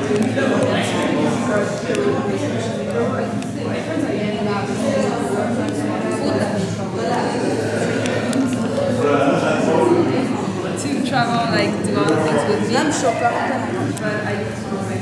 To travel, like, do all the things with me. I'm shocked. But I need to go my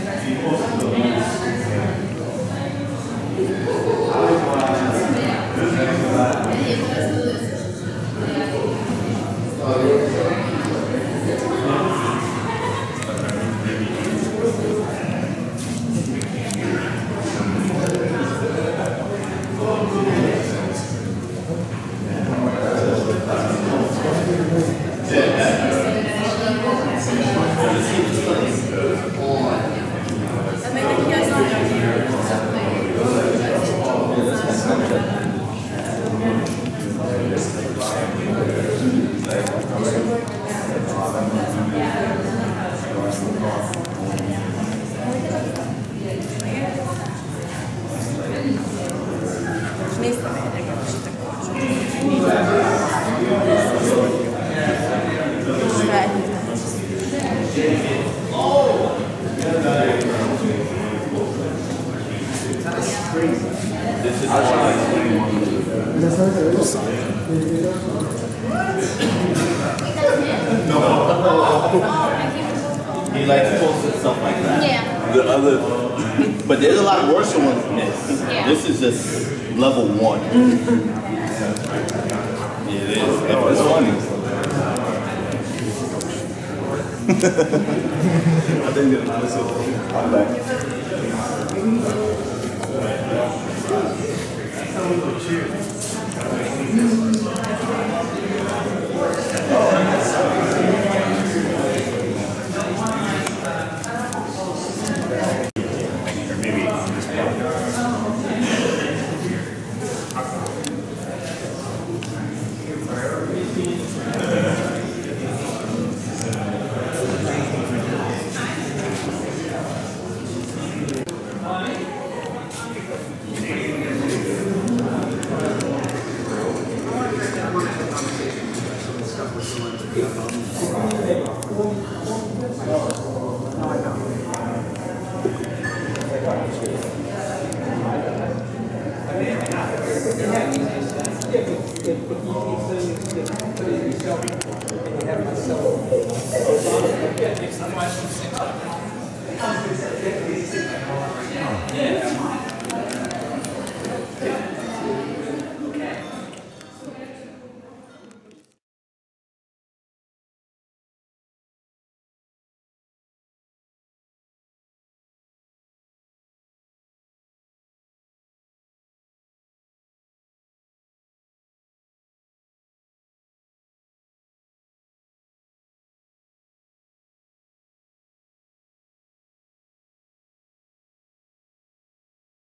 He likes posting stuff like that. Yeah. The other, but there's a lot worse ones than this. Yeah. This is just level 1. Yeah, it is. It's funny. I think that's it. I'm back.